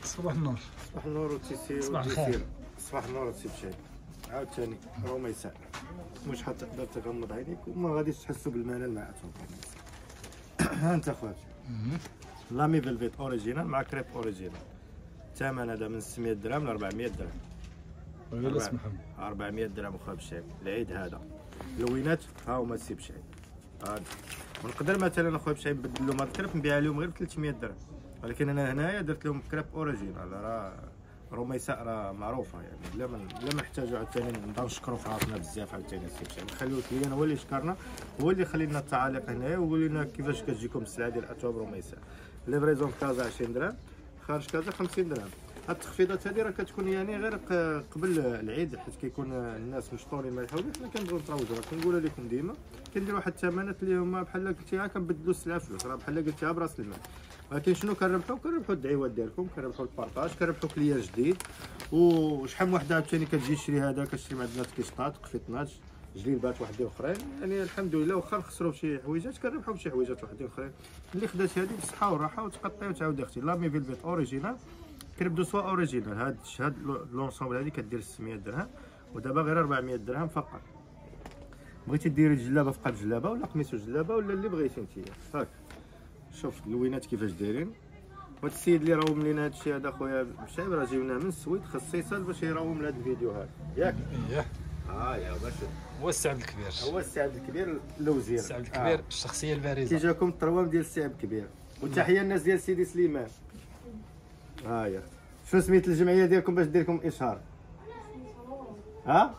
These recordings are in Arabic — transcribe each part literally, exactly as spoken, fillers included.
صباح النور. صباح النور وتيسير. صباح الخير. صباح النور وتسي بشاي. عاوتاني راه ما يساء، واش حتقدر تغمض عينيك وما غاديش تحسوا بالملل مع اتوب. ها انت خواتي لامي فيلفيت اوريجينال مع كريب اوريجينال. الثمن هذا من ستمية درهم ل أربعمية درهم. ويلا سمحهم أربعمية درهم وخا بشاي العيد هذا. اللوينات ها هما السي بشاي هذا. ونقدر مثلا اخويا بشاي نبدل لهم هاد الكريب نبيعها لهم غير ب ثلاثمية درهم، ولكن انا هنايا درت لهم كريب اوريجينال. راه روميساء راه معروفه يعني، بلا ما بلا ما نحتاجوا عاوتاني نبقاو نشكروا في راسنا بزاف عاوتاني السي بشاي. نخليو الكليان هو اللي شكرنا، هو اللي خلينا التعاليق هنايا وقول لنا كيفاش كتجيكم السلعه ديال اتواب روميساء. ليفريزون كازا عشرين درهم، خارج كازا خمسين درهم. هاد التخفيضات هادي راه كتكون يعني غير قبل العيد، حيت كيكون الناس مشطورين ما يحاولوش. حنا كنبغيو نتروجوا، راه كنقولها لكم ديما كنديروا واحد الثمنات اللي هما بحال قلتيها كنبدلوا السلعه فلوس، راه بحال قلتيها براس المال. ولكن شنو كنربحوا؟ كنربحوا الدعيوات ديالكم، كنربحوا البارطاج، كنربحوا كليان جديد. وشحال من وحده عاوتاني كتجي تشري هذا، كتشري مع عندنا كيشطات قفيطنات جليبات وحدين اخرين. يعني الحمد لله واخا نخسروا بشي حويجات كنربحوا بشي حويجات وحدين اخرين. اللي خدات هذه بالصحه والراحه وتقطعي وتعاودي اختي. لامي فيلفيت اوريجينال كريب دو سوا اوريجينال. هاد هاد لونسومبل هادي كدير ستمية درهم ودابا غير أربعمية درهم فقط. بغيتي ديري جلابه فقط جلابه ولا قميص وجلابه ولا اللي بغيتي نتيا. هاك شوف اللوينات كيفاش دايرين. وهاد السيد اللي راهم لينا هادشي هذا خويا بشاي راه جايونا من السويد خصيصا باش يراوم لهاد الفيديو هذا ياك. اييه ها يا باش هو السي عبد الكبير. هو السي عبد الكبير الوزير. السي عبد الكبير آه. الشخصيه البارزه. كيجاكم التروام ديال السي عبد الكبير. وتحيه الناس ديال سيدي سليمان. ها يا شنو سميت الجمعيه ديالكم باش دير لكم اشهار؟ ها؟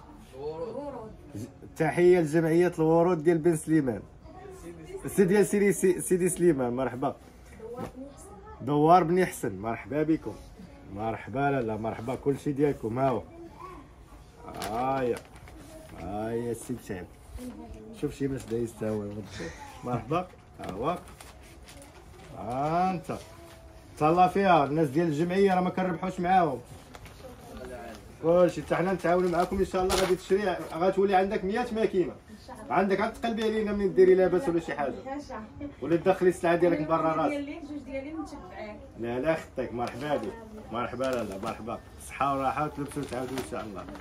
تحيه لجمعيه الورود ديال بن سليمان. السي ديال سيدي سيدي سليمان. مرحبا. دوار بن حسن مرحبا بكم. مرحبا لالا مرحبا كلشي ديالكم. ها هو هايا هايا السي بشعب. شوف شي باش دايز تا هو. مرحبا. ها هو ها انت تهلا فيها. الناس ديال الجمعيه راه ما كنربحوش معاهم كلشي. حتى حنا نتعاونوا معاكم ان شاء الله. غادي تشري غتولي عندك مية ماكينه عندك. عاد تقلبي علينا منين ديري لاباس ولا شي حاجه ولا تدخلي السلعه ديالك من برا راسك. جوج ديالي متبعاك. لا لا خطيك. مرحبا بك. مرحبا لالا مرحبا. صحه وراحه وتلبسوا وتعاودوا ان شاء الله.